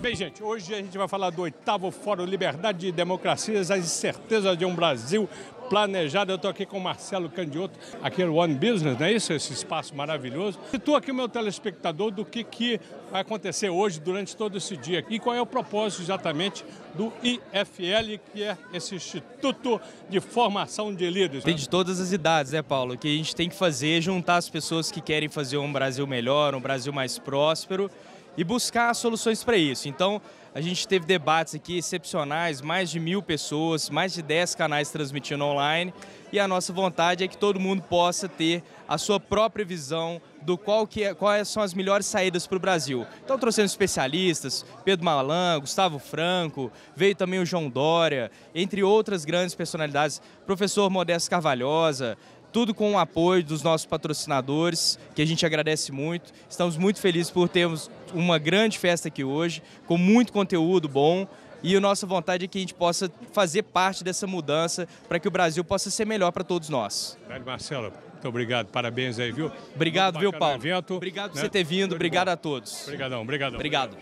Bem, gente, hoje a gente vai falar do 8º Fórum Liberdade e Democracias, as incertezas de um Brasil planejado. Eu estou aqui com o Marcelo Candioto, aqui no One Business, não é isso? Esse espaço maravilhoso. Estou aqui o meu telespectador do que vai acontecer hoje, durante todo esse dia. E qual é o propósito exatamente do IFL, que é esse Instituto de Formação de Líderes. Tem de todas as idades, né, Paulo? O que a gente tem que fazer é juntar as pessoas que querem fazer um Brasil melhor, um Brasil mais próspero, e buscar soluções para isso. Então, a gente teve debates aqui excepcionais, mais de 1000 pessoas, mais de 10 canais transmitindo online, e a nossa vontade é que todo mundo possa ter a sua própria visão do quais são as melhores saídas para o Brasil. Então, trouxemos especialistas, Pedro Malan, Gustavo Franco, veio também o João Dória, entre outras grandes personalidades, professor Modesto Carvalhosa, tudo com o apoio dos nossos patrocinadores, que a gente agradece muito. Estamos muito felizes por termos uma grande festa aqui hoje, com muito conteúdo bom, e a nossa vontade é que a gente possa fazer parte dessa mudança para que o Brasil possa ser melhor para todos nós. Marcelo, muito obrigado, parabéns aí, viu? Obrigado, viu, Paulo? Evento, obrigado por você ter vindo, obrigado a todos. Obrigadão. Obrigado.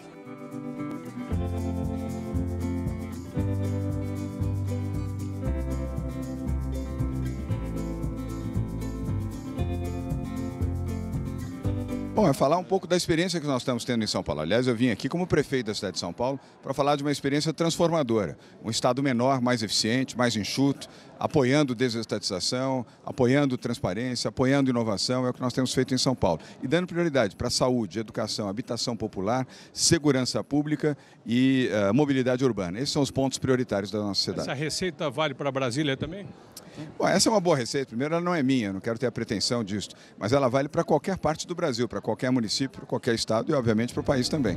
Bom, é falar um pouco da experiência que nós estamos tendo em São Paulo. Aliás, eu vim aqui como prefeito da cidade de São Paulo para falar de uma experiência transformadora. Um estado menor, mais eficiente, mais enxuto, apoiando desestatização, apoiando transparência, apoiando inovação, é o que nós temos feito em São Paulo. E dando prioridade para saúde, educação, habitação popular, segurança pública e mobilidade urbana. Esses são os pontos prioritários da nossa cidade. Essa receita vale para Brasília também? Bom, essa é uma boa receita. Primeiro, ela não é minha, não quero ter a pretensão disso, mas ela vale para qualquer parte do Brasil, para qualquer município, para qualquer estado e, obviamente, para o país também.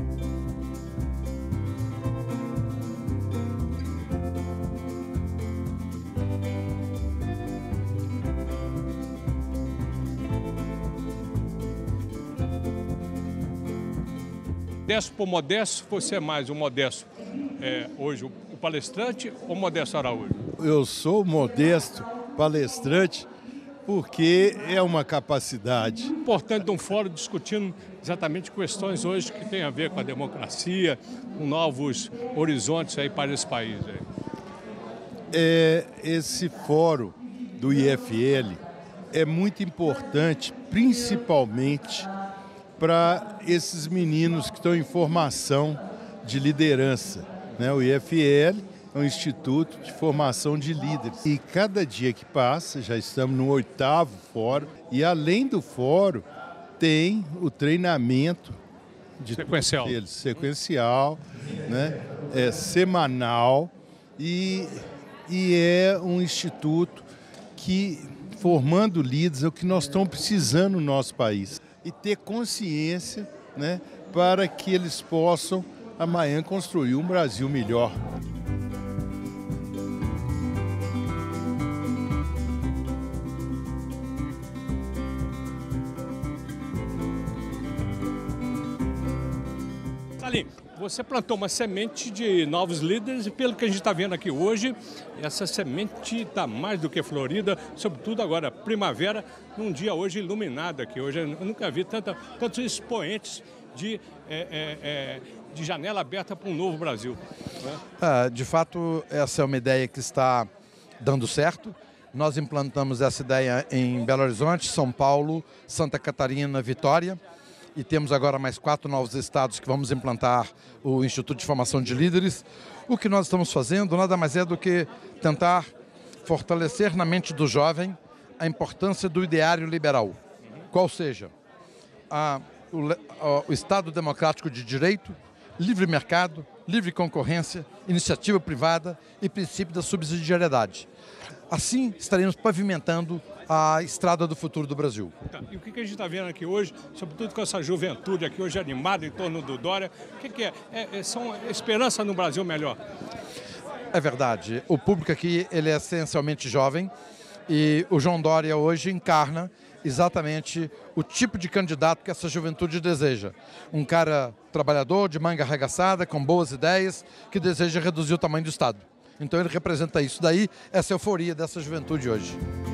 Modesto por Modesto, você é mais o Modesto hoje, o palestrante ou Modesto Araújo? Eu sou Modesto palestrante porque é uma capacidade. Importante de um fórum discutindo exatamente questões hoje que têm a ver com a democracia, com novos horizontes aí para esse país. Esse fórum do IFL é muito importante, principalmente para esses meninos que estão em formação de liderança, né? O IFL é um instituto de formação de líderes. E cada dia que passa, já estamos no 8º fórum, e além do fórum, tem o treinamento de sequencial, né? Semanal, e é um instituto que, formando líderes, é o que nós estamos precisando no nosso país. E ter consciência, né, para que eles possam amanhã construir um Brasil melhor. Salim, você plantou uma semente de novos líderes e, pelo que a gente está vendo aqui hoje, essa semente está mais do que florida, sobretudo agora, primavera, num dia hoje iluminado aqui. Hoje eu nunca vi tantos expoentes de janela aberta para um novo Brasil. Né? De fato, essa é uma ideia que está dando certo. Nós implantamos essa ideia em Belo Horizonte, São Paulo, Santa Catarina, Vitória. E temos agora mais 4 novos estados que vamos implantar o Instituto de Formação de Líderes. O que nós estamos fazendo nada mais é do que tentar fortalecer na mente do jovem a importância do ideário liberal. Qual seja, o Estado democrático de direito, livre mercado, livre concorrência, iniciativa privada e princípio da subsidiariedade. Assim, estaremos pavimentando a estrada do futuro do Brasil. Tá. E o que a gente está vendo aqui hoje, sobretudo com essa juventude aqui hoje animada em torno do Dória, o que é? São esperança no Brasil melhor? É verdade. O público aqui ele é essencialmente jovem e o João Dória hoje encarna exatamente o tipo de candidato que essa juventude deseja. Um cara trabalhador, de manga arregaçada, com boas ideias, que deseja reduzir o tamanho do Estado. Então ele representa isso daí, essa euforia dessa juventude hoje.